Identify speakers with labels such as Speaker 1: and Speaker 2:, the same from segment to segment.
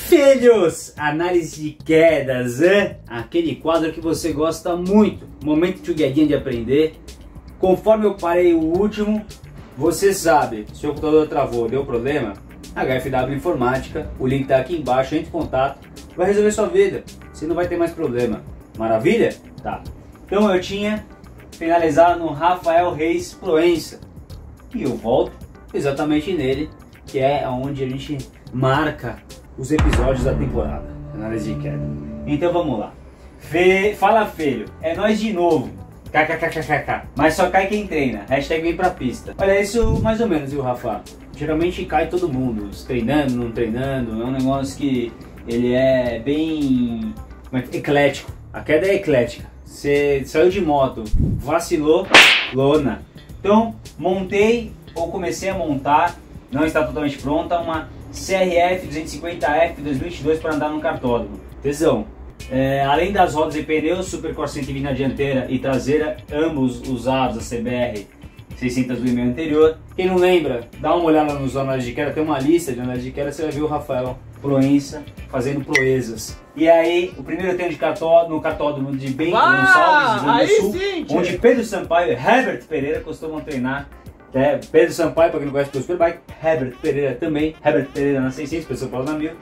Speaker 1: Filhos, análise de quedas, aquele quadro que você gosta muito, momento tchuguedinha de aprender. Conforme eu parei o último, você sabe, se o computador travou, deu problema, HFW Informática, o link está aqui embaixo, entre em contato, vai resolver sua vida, você não vai ter mais problema. Maravilha? Tá. Então eu tinha finalizado no Rafael Reis Proença, e eu volto exatamente nele, que é onde a gente marca os episódios da temporada, análise de queda. Então vamos lá. Fala filho, é nós de novo. KKKKK. Mas só cai quem treina. Hashtag vem pra pista. Olha, isso mais ou menos, viu, Rafa? Geralmente cai todo mundo, treinando, não treinando. É um negócio que ele é bem eclético. A queda é eclética. Você saiu de moto, vacilou, lona. Então, montei ou comecei a montar, não está totalmente pronta, uma CRF 250F 2022 para andar no cartódromo. Tesão. Além das rodas e pneus, Supercore 120 na dianteira e traseira, ambos usados a CBR 600 do e-mail anterior. Quem não lembra, dá uma olhada nos análises de queda, tem uma lista de análises de queda, você vai ver o Rafael Proença fazendo proezas. E aí, o primeiro treino de no cartódromo de Bento Gonçalves, Rio Grande do Sul, onde Pedro Sampaio e Herbert Pereira costumam treinar. Pedro Sampaio, para quem não conhece o Superbike, Herbert Pereira também, Herbert Pereira na 600, Pedro Sampaio na 1000.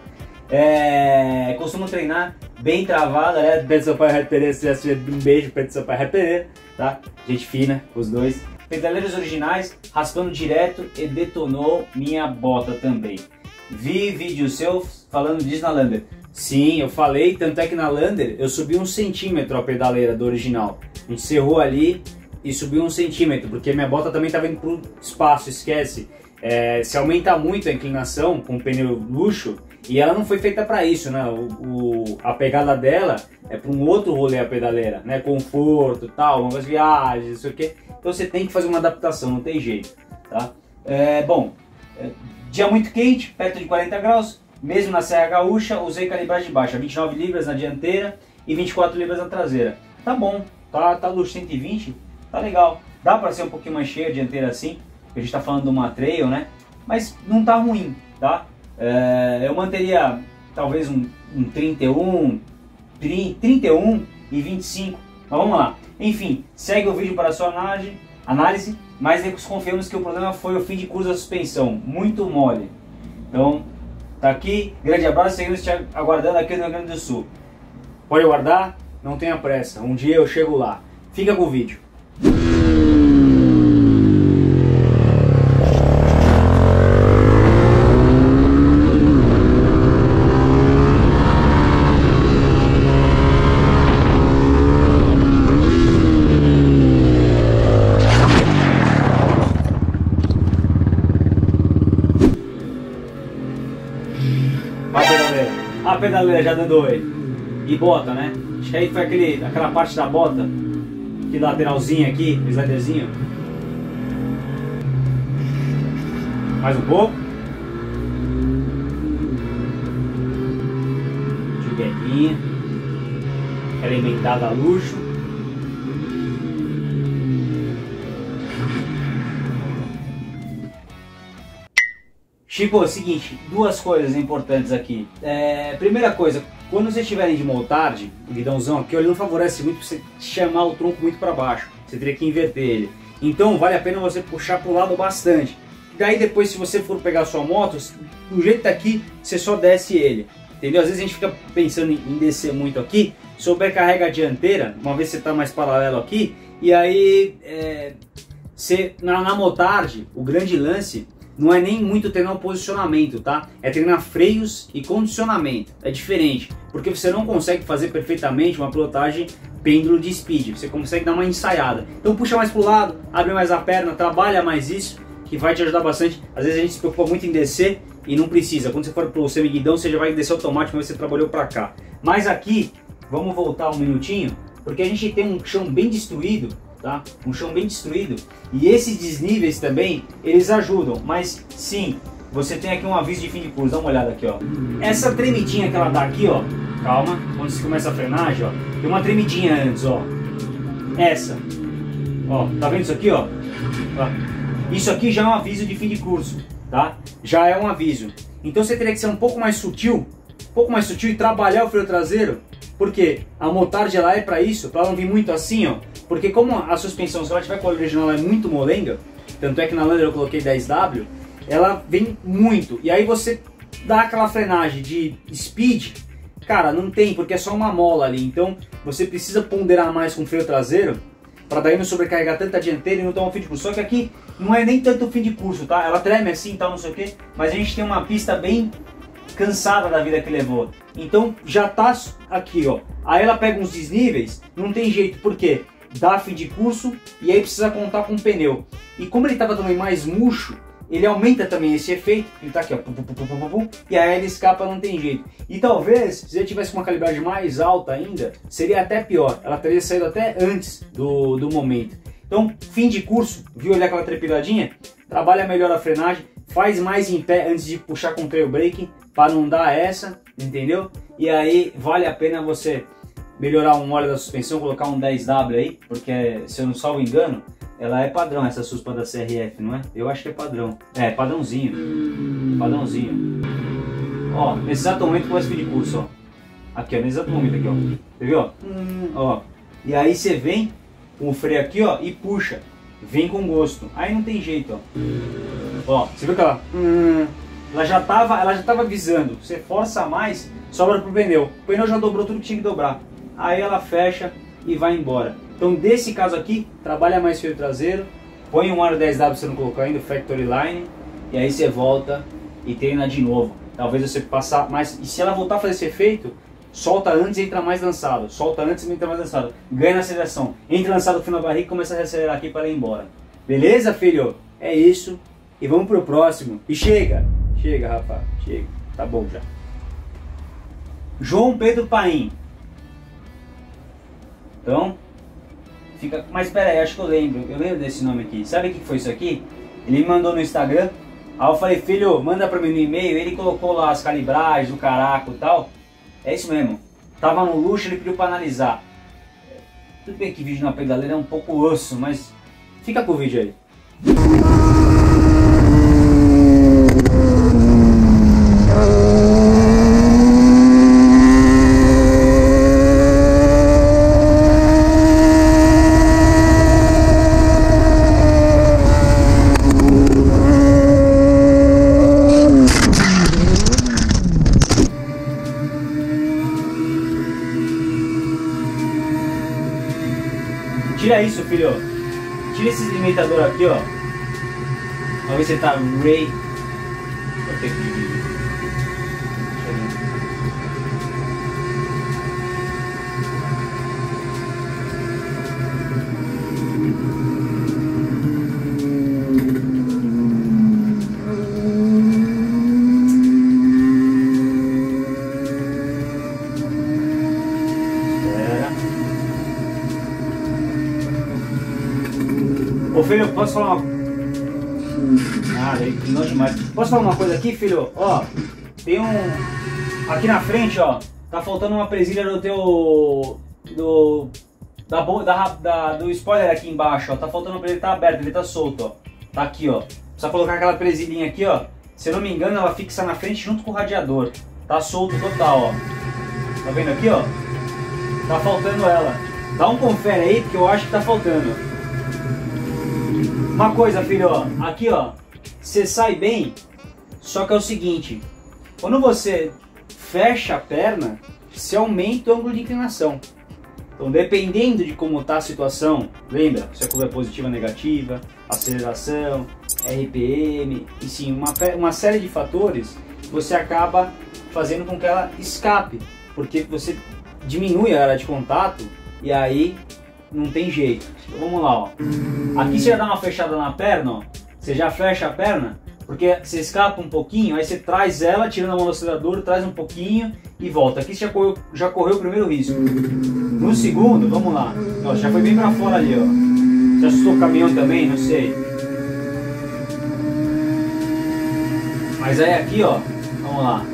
Speaker 1: Costumam treinar bem travado, né? Pedro Sampaio e Herbert Pereira, um beijo, Pedro Sampaio e Herbert Pereira, tá? Gente fina, os dois. Pedaleiros originais, raspando direto e detonou minha bota também. Vi vídeo seu falando disso na Lander. Sim, eu falei, tanto é que na Lander eu subi 1 centímetro a pedaleira do original. A gente cerrou ali e subiu 1 centímetro, porque minha bota também estava indo pro espaço, esquece. Se aumenta muito a inclinação com o pneu luxo, e ela não foi feita para isso, né? A pegada dela é para um outro rolê a pedaleira, né? Conforto, tal, longas viagens, não sei o que. Então você tem que fazer uma adaptação, não tem jeito, tá? Dia muito quente, perto de 40 graus, mesmo na Serra Gaúcha, usei calibragem de baixa, 29 libras na dianteira e 24 libras na traseira. Tá bom, tá luxo 120, tá legal. Dá para ser um pouquinho mais cheia a dianteira assim, porque a gente tá falando de uma trail, né? Mas não tá ruim, tá? Eu manteria talvez um 31 e 25, mas vamos lá. Enfim, segue o vídeo para a sua análise, mas desconfiamos que o problema foi o fim de curso da suspensão, muito mole. Então, tá aqui, grande abraço, seguimos te aguardando aqui no Rio Grande do Sul. Pode aguardar, não tenha pressa, um dia eu chego lá. Fica com o vídeo. A pedaleira já dando oi. E bota, né? Acho que aí foi aquela parte da bota, que lateralzinha aqui, o sliderzinho. Mais um pouco. Tiguelinha. Aquela emendada a luxo. Chico, é o seguinte, duas coisas importantes aqui. Primeira coisa, quando vocês estiverem de motard, o guidãozão aqui, ele não favorece muito você chamar o tronco muito para baixo. Você teria que inverter ele. Então vale a pena você puxar para o lado bastante. Daí depois, se você for pegar a sua moto, do jeito daqui, você só desce ele. Entendeu? Às vezes a gente fica pensando em descer muito aqui, sobrecarrega a dianteira, uma vez você está mais paralelo aqui, e aí na motard, o grande lance não é nem muito treinar o posicionamento, tá? É treinar freios e condicionamento. É diferente, porque você não consegue fazer perfeitamente uma pilotagem pêndulo de speed. Você consegue dar uma ensaiada. Então puxa mais pro lado, abre mais a perna, trabalha mais isso, que vai te ajudar bastante. Às vezes a gente se preocupa muito em descer e não precisa. Quando você for pro semi-guidão, você já vai descer automático, mas você trabalhou para cá. Mas aqui, vamos voltar um minutinho, porque a gente tem um chão bem destruído, tá? Um chão bem destruído, e esses desníveis também, eles ajudam, mas sim, você tem aqui um aviso de fim de curso, dá uma olhada aqui, ó. Essa tremidinha que ela dá aqui, ó, calma, quando você começa a frenagem, ó, tem uma tremidinha antes, ó, essa, ó, tá vendo isso aqui, ó? Isso aqui já é um aviso de fim de curso, tá? Já é um aviso. Então você teria que ser um pouco mais sutil pouco mais sutil e trabalhar o freio traseiro, porque a motard ela é para isso, para ela não vir muito assim, ó, porque como a suspensão, se ela tiver com a original, ela é muito molenga, tanto é que na Lander eu coloquei 10W, ela vem muito, e aí você dá aquela frenagem de speed, cara, não tem, porque é só uma mola ali, então você precisa ponderar mais com o freio traseiro, para daí não sobrecarregar tanta dianteira e não tomar um fim de curso. Só que aqui não é nem tanto fim de curso, tá? Ela treme assim e tal, não sei o que, mas a gente tem uma pista bem cansada da vida que levou. Então já tá aqui, ó. Aí ela pega uns desníveis, não tem jeito, porque dá fim de curso e aí precisa contar com o pneu. E como ele tava também mais murcho, ele aumenta também esse efeito, ele tá aqui, ó, e aí ele escapa, não tem jeito. E talvez, se ele tivesse uma calibragem mais alta ainda, seria até pior, ela teria saído até antes do momento. Então, fim de curso, viu ali aquela trepidadinha? Trabalha melhor a frenagem, faz mais em pé antes de puxar com o trail brake, para não dar essa, entendeu? E aí, vale a pena você melhorar um óleo da suspensão, colocar um 10W aí, porque, se eu não salvo engano, ela é padrão, essa suspa da CRF, não é? Eu acho que é padrão. É, padrãozinho. Padrãozinho. Ó, nesse exato momento começa o fim de curso, ó. Aqui, ó, nesse exato momento aqui, ó. Você viu, ó? Ó. E aí você vem com o freio aqui, ó, e puxa. Vem com gosto. Aí não tem jeito, ó. Ó, você viu que ela já tava avisando. Você força mais, sobra pro pneu. O pneu já dobrou tudo que tinha que dobrar. Aí ela fecha e vai embora. Então, desse caso aqui, trabalha mais freio traseiro, põe um aro 10W se você não colocou ainda, Factory Line, e aí você volta e treina de novo. Talvez você passar mais, e se ela voltar a fazer esse efeito, solta antes e entra mais lançado, solta antes e entra mais lançado, ganha na aceleração, entra lançado no final da barriga e começa a acelerar aqui para ir embora. Beleza, filho? É isso, e vamos pro próximo. E chega, rapaz, chega, tá bom já. João Pedro Paim. Então... mas pera aí, acho que eu lembro desse nome aqui. Sabe o que foi isso aqui? Ele me mandou no Instagram, aí eu falei, filho, manda pra mim no e-mail. Ele colocou lá as calibragens, o caraco e tal. É isso mesmo, tava no luxo, ele pediu pra analisar. Tudo bem que vídeo na pedaleira é um pouco osso, mas fica com o vídeo aí. Tira isso, filho. Tira esse limitador aqui, ó. Pra ver se tá Ray. Vou ter que dividir. Ô filho, posso falar uma... não demais. Posso falar uma coisa aqui, filho? Ó, tem um... aqui na frente, ó, tá faltando uma presilha do teu... do spoiler aqui embaixo, ó. Tá faltando pra ele, tá aberto, ele tá solto, ó. Tá aqui, ó. Precisa colocar aquela presilhinha aqui, ó. Se eu não me engano, ela fixa na frente junto com o radiador. Tá solto total, ó. Tá vendo aqui, ó? Tá faltando ela. Dá um confere aí, porque eu acho que tá faltando. Uma coisa, filho, ó, aqui, ó, você sai bem, só que é o seguinte, quando você fecha a perna, você aumenta o ângulo de inclinação. Então, dependendo de como tá a situação, lembra, se a curva é positiva ou negativa, aceleração, RPM, e sim, uma série de fatores, você acaba fazendo com que ela escape, porque você diminui a área de contato e aí não tem jeito. Então, vamos lá, ó. Aqui você já dá uma fechada na perna, ó. Você já fecha a perna, porque você escapa um pouquinho, aí você traz ela, tirando a mão do acelerador, traz um pouquinho e volta. Aqui você já correu o primeiro risco. No segundo, vamos lá. Ó, já foi bem pra fora ali, ó. Você assustou o caminhão também? Não sei. Mas aí aqui, ó, vamos lá.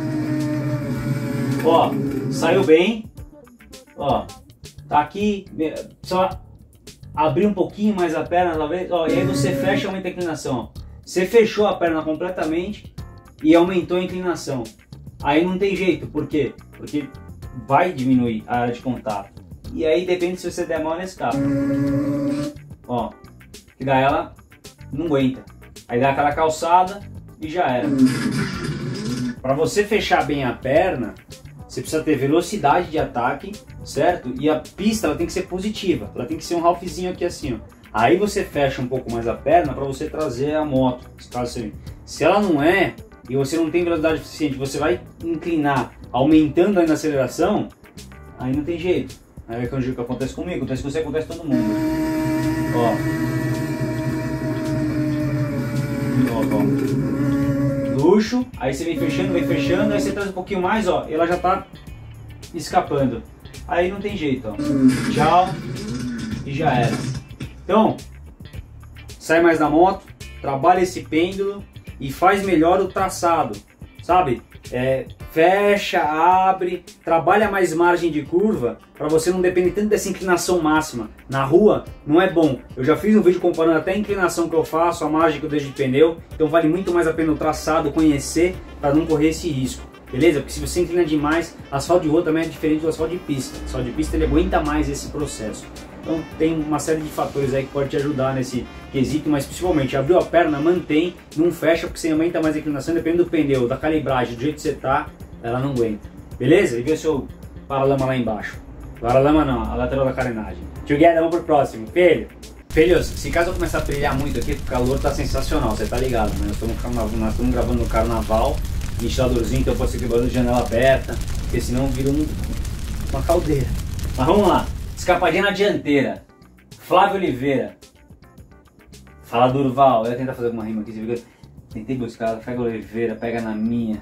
Speaker 1: Ó, saiu bem. Ó, tá aqui, só abrir um pouquinho mais a perna, talvez, ó, e aí você fecha e aumenta a inclinação, ó. Você fechou a perna completamente e aumentou a inclinação. aí não tem jeito. Por quê? Porque vai diminuir a área de contato. E aí depende se você der mal ela escapa. Ó, que daí ela não aguenta. Aí dá aquela calçada e já era. Para você fechar bem a perna, você precisa ter velocidade de ataque, certo? E a pista ela tem que ser positiva. Ela tem que ser um halfzinho aqui assim, ó. Aí você fecha um pouco mais a perna para você trazer a moto. Se ela não é, e você não tem velocidade suficiente, você vai inclinar, aumentando ainda a aceleração, aí não tem jeito. Aí é o que acontece comigo, acontece com você, acontece com todo mundo. Ó. Luxo, aí você vem fechando, aí você traz um pouquinho mais, ó, e ela já tá escapando. Aí não tem jeito, ó. Tchau, e já era. Então, sai mais da moto, trabalha esse pêndulo e faz melhor o traçado, sabe? Fecha, abre, trabalha mais margem de curva para você não depender tanto dessa inclinação máxima. Na rua não é bom. Eu já fiz um vídeo comparando até a inclinação que eu faço, a margem que eu deixo de pneu. Então vale muito mais a pena o traçado, conhecer, para não correr esse risco. Beleza? Porque se você inclina demais, asfalto de rua também é diferente do asfalto de pista. O asfalto de pista ele aguenta mais esse processo. Então tem uma série de fatores aí que pode te ajudar nesse quesito, mas principalmente abriu a perna, mantém, não fecha porque você aumenta mais a inclinação, dependendo do pneu, da calibragem, do jeito que você tá, ela não aguenta. Beleza? E vê o seu paralama lá embaixo. Paralama não, a lateral da carenagem. Together, vamos pro próximo. Filhos, se caso eu começar a brilhar muito aqui, o calor tá sensacional, você tá ligado, né? Nós estamos gravando no carnaval, ventiladorzinho, então pode ser que barulho de janela aberta, porque senão vira uma caldeira. Mas vamos lá. Escapadinha na dianteira. Flávio Oliveira. Fala Durval. Eu ia tentar fazer alguma rima aqui. Você viu? Tentei buscar. Flávio Oliveira. Pega na minha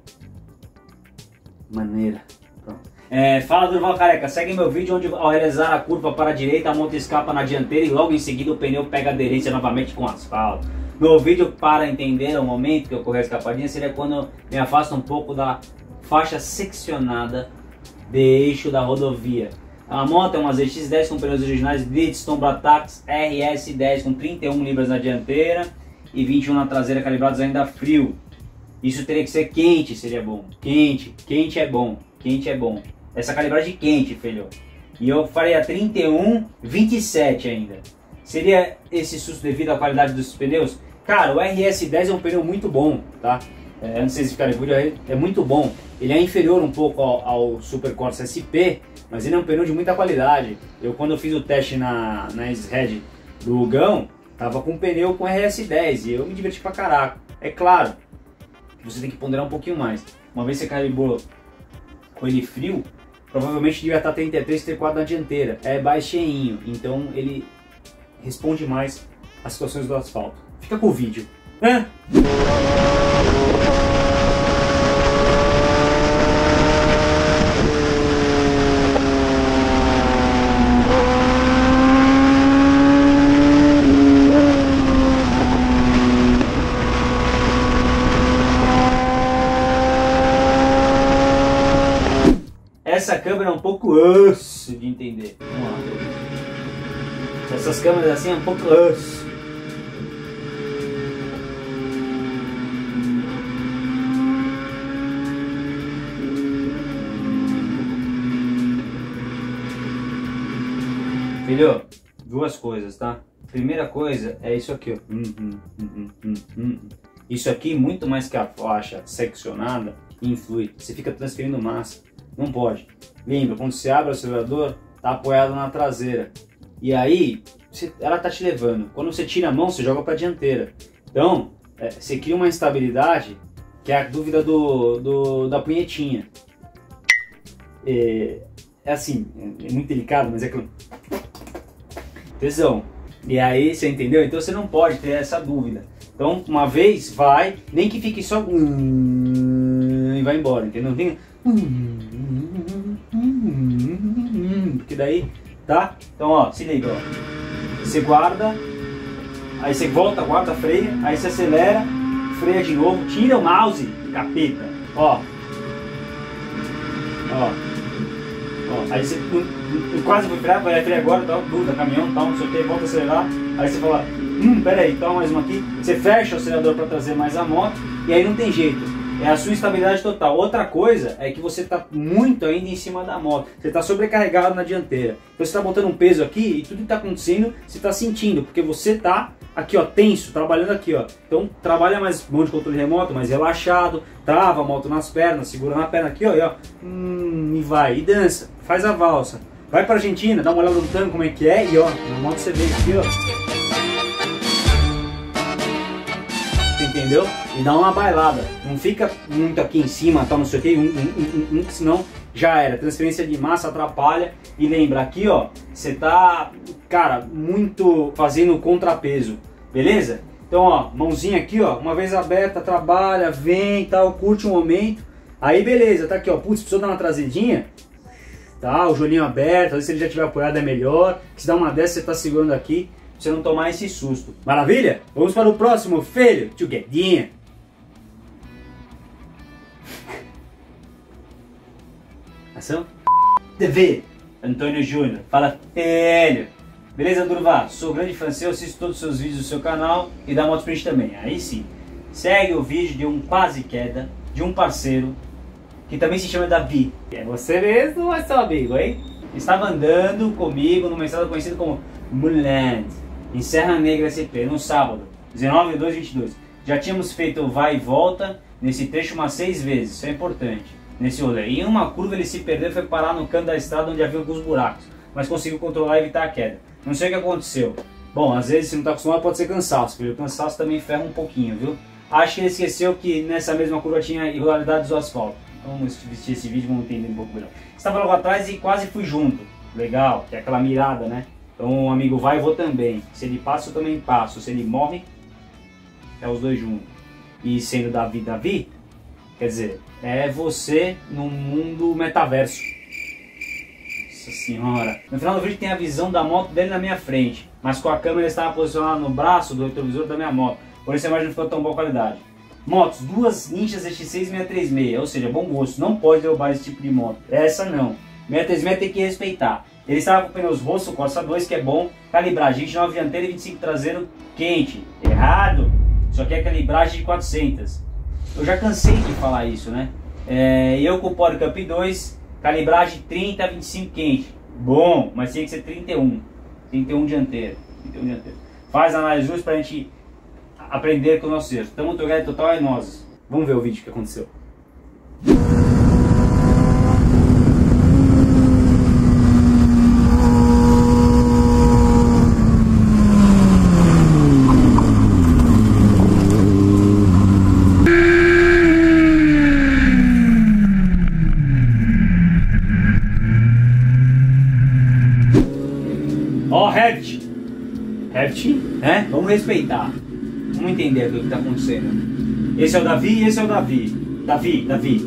Speaker 1: maneira. Pronto. Fala Durval Careca. Segue meu vídeo onde ao realizar a curva para a direita a moto escapa na dianteira e logo em seguida o pneu pega aderência novamente com o asfalto. No vídeo para entender o momento que ocorreu a escapadinha seria quando eu me afasto um pouco da faixa seccionada de eixo da rodovia. A moto é uma ZX10 com pneus originais Bridgestone Bratax RS10 com 31 libras na dianteira e 21 na traseira, calibrados ainda frio. Isso teria que ser quente, seria bom. Quente é bom, quente é bom. Essa calibragem quente, filho. E eu faria 31, 27 ainda. Seria esse susto devido à qualidade dos pneus? Cara, o RS10 é um pneu muito bom, tá? Antes de vocês ficarem por aí, é muito bom. Ele é inferior um pouco ao Super Corsa SP, mas ele é um pneu de muita qualidade. Quando eu fiz o teste na S-Red do Hugão, tava com pneu com RS10 e eu me diverti pra caraca. É claro que você tem que ponderar um pouquinho mais. Uma vez que você calibrou com ele frio, provavelmente devia estar 33, 34 na dianteira. É baixinho, então ele responde mais às situações do asfalto. Fica com o vídeo. Essa câmera é um pouco osso de entender. Vamos lá. Essas câmeras assim é um pouco osso. Filho, duas coisas, tá? Primeira coisa é isso aqui, ó. Isso aqui, muito mais que a faixa seccionada, influi. Você fica transferindo massa. Não pode. Lembra, quando você abre o acelerador, tá apoiado na traseira. E aí, ela tá te levando. Quando você tira a mão, você joga pra dianteira. Então, você cria uma instabilidade, que é a dúvida da punhetinha. É assim, é muito delicado, mas é que... Tesão. E aí, você entendeu? Então você não pode ter essa dúvida. Então, uma vez, vai, nem que fique só... e vai embora, entendeu? Tem... porque daí, tá? Então, ó, se liga, ó. Você guarda, aí você volta, guarda, freia, aí você acelera, freia de novo, tira o mouse, capeta, ó. Aí você quase foi frear, vai frear agora, tal, dúvida, caminhão, tal, não sei o que, volta a acelerar, aí você fala, pera aí, toma mais uma aqui, você fecha o acelerador para trazer mais a moto, e aí não tem jeito. é a sua instabilidade total. Outra coisa é que você está muito ainda em cima da moto. Você está sobrecarregado na dianteira. Então você está botando um peso aqui e tudo que está acontecendo você está sentindo, porque você está aqui, ó, tenso, trabalhando aqui, ó. Então trabalha mais mão de controle remoto, mais relaxado, trava a moto nas pernas, segura na perna aqui, ó, e vai, e dança, faz a valsa. Vai pra Argentina, dá uma olhada no tango como é que é, e ó, na moto você vê aqui, ó. Entendeu? E dá uma bailada. Não fica muito aqui em cima, tal, não sei o que, senão já era. Transferência de massa atrapalha. E lembra, aqui ó, você tá, cara, muito fazendo contrapeso, beleza? Então ó, mãozinha aqui ó, uma vez aberta, trabalha, vem, tal, curte um momento. Aí beleza, tá aqui ó, putz, precisou dar uma trazidinha, tá, o joelhinho aberto, às vezes se ele já tiver apoiado é melhor. Se dá uma dessa, você tá segurando aqui, pra você não tomar esse susto. Maravilha? Vamos para o próximo, filho, tio Guedinha. Ação? TV, Antônio Júnior, fala filho. Beleza, Durvá? Sou grande fã seu, assisto todos os seus vídeos do seu canal e da Motosprint também. Aí sim, segue o vídeo de um quase queda de um parceiro que também se chama Davi. É você mesmo, é seu amigo, hein? Estava andando comigo numa estrada conhecida como Mulland, em Serra Negra SP, no sábado, 19/2/22. Já tínhamos feito vai e volta nesse trecho umas 6 vezes, isso é importante, nesse rolê. E em uma curva ele se perdeu e foi parar no canto da estrada onde havia alguns buracos, mas conseguiu controlar e evitar a queda. Não sei o que aconteceu. Bom, às vezes se não está acostumado pode ser cansaço, filho. O cansaço também ferra um pouquinho, viu? Acho que ele esqueceu que nessa mesma curva tinha irregularidades do asfalto. Vamos assistir esse vídeo e vamos entender um pouco melhor. Estava logo atrás e quase fui junto. Legal, que é aquela mirada, né? Então o amigo vai, eu vou também. Se ele passa, eu também passo. Se ele morre, é os dois juntos. E sendo Davi, quer dizer, é você num mundo metaverso. Nossa senhora. No final do vídeo tem a visão da moto dele na minha frente, mas com a câmera estava posicionada no braço do retrovisor da minha moto. Por isso a imagem não ficou tão boa qualidade. Motos, duas Ninja ZX6 e 636, ou seja, bom gosto. Não pode derrubar esse tipo de moto. Essa não. 636 tem que respeitar. Ele estava com pneus Rosso Corsa 2, que é bom. Calibragem 29 dianteira e 25 traseiro quente. Errado. Isso aqui é calibragem de 400. Eu já cansei de falar isso, né? Eu com o Polycup 2, calibragem 30 a 25 quente. Bom, mas tem que ser 31. 31 dianteiro. 31 dianteiro. Faz análise justa pra gente aprender com o nosso erro. Tamo together total é nós. Vamos ver o vídeo que aconteceu. Ó, Revit, né? Vamos respeitar. Vamos entender o que está acontecendo. Esse é o Davi e esse é o Davi. Davi.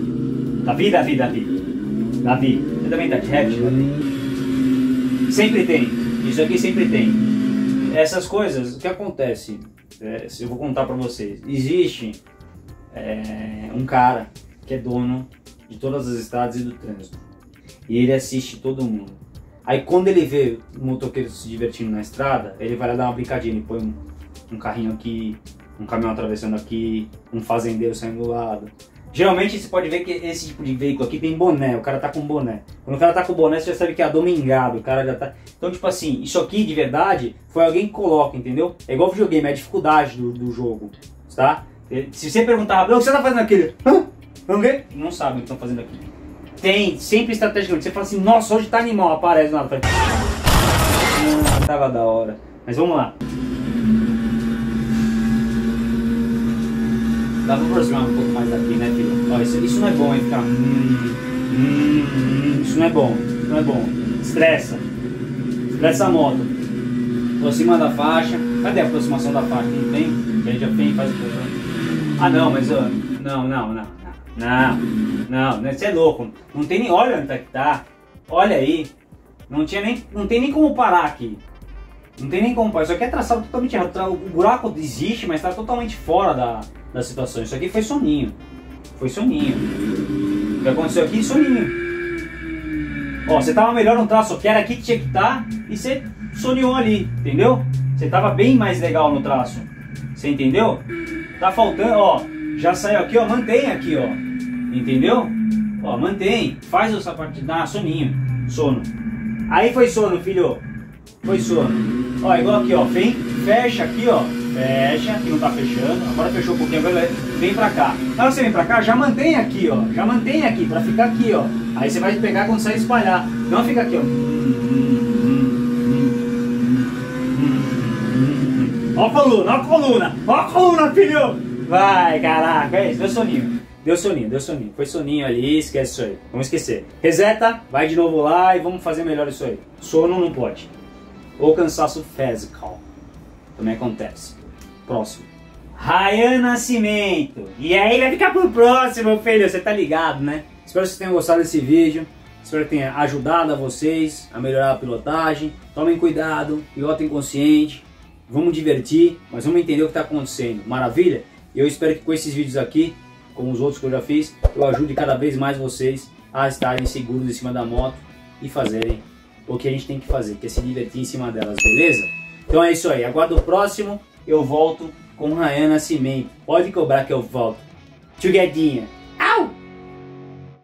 Speaker 1: Você também tá de Revit, Davi? Sempre tem. Isso aqui sempre tem. Essas coisas, o que acontece? Eu vou contar para vocês. Existe um cara que é dono de todas as estradas e do trânsito. E ele assiste todo mundo. Aí quando ele vê um motoqueiro se divertindo na estrada, ele vai lá dar uma brincadinha, ele põe um carrinho aqui, um caminhão atravessando aqui, um fazendeiro saindo do lado. Geralmente você pode ver que esse tipo de veículo aqui tem boné, o cara tá com boné. Quando o cara tá com boné, você já sabe que é domingado, o cara já tá... Então tipo assim, isso aqui de verdade foi alguém que coloca, entendeu? É igual videogame, é a dificuldade do jogo, tá? Se você perguntar, o que você tá fazendo aqui? Vamos ver? Não sabe o que estão fazendo aqui. Tem, sempre estrategicamente, você fala assim, nossa, hoje tá animal, aparece nada. Tava da hora. Mas vamos lá. Dá pra aproximar um pouco mais daqui, né, filho? Ó, isso não é bom, hein, ficar... Isso não é bom, não é bom. Estressa. Estressa a moto. Aproxima da faixa. Cadê a aproximação da faixa? Não tem? A gente já tem, faz o que? Ah, não, mas... Não, você é louco. Não tem nem... Olha onde tá. Olha aí. Não tem nem como parar aqui. Não tem nem como parar. Isso aqui é traçado totalmente errado. O buraco existe, mas está totalmente fora da situação. Isso aqui foi soninho. Foi soninho. O que aconteceu aqui? Soninho. Ó, você tava melhor no traço, que era aqui que tinha que estar, e você soninhou ali, entendeu? Você tava bem mais legal no traço. Você entendeu? Tá faltando, ó. Já saiu aqui, ó, mantém aqui, ó. Entendeu? Ó, mantém. Faz o sapatinho, dá soninho. Sono. Aí foi sono, filho. Foi sono. Ó, igual aqui, ó. Fecha aqui, ó. Fecha, que não tá fechando. Agora fechou um pouquinho, agora vem pra cá. Na hora que você vem pra cá, já mantém aqui, ó. Já mantém aqui, pra ficar aqui, ó. Aí você vai pegar quando sair espalhar. Não fica aqui, ó. Ó a coluna, ó a coluna. Ó a coluna, filho. Vai, caraca. É isso, deu soninho. Deu soninho, deu soninho. Foi soninho ali, esquece isso aí. Vamos esquecer. Reseta, vai de novo lá e vamos fazer melhor isso aí. Sono não pode. Ou cansaço physical. Também acontece. Próximo. Ryan Nascimento. E aí vai ficar pro próximo, filho. Você tá ligado, né? Espero que vocês tenham gostado desse vídeo. Espero que tenha ajudado a vocês a melhorar a pilotagem. Tomem cuidado, pilotem consciente. Vamos divertir, mas vamos entender o que está acontecendo. Maravilha? E eu espero que com esses vídeos aqui, como os outros que eu já fiz, eu ajude cada vez mais vocês a estarem seguros em cima da moto e fazerem o que a gente tem que fazer, que é se divertir em cima delas, beleza? Então é isso aí, aguardo o próximo, eu volto com o Ryan Nascimento. Pode cobrar que eu volto. Tchuguedinha!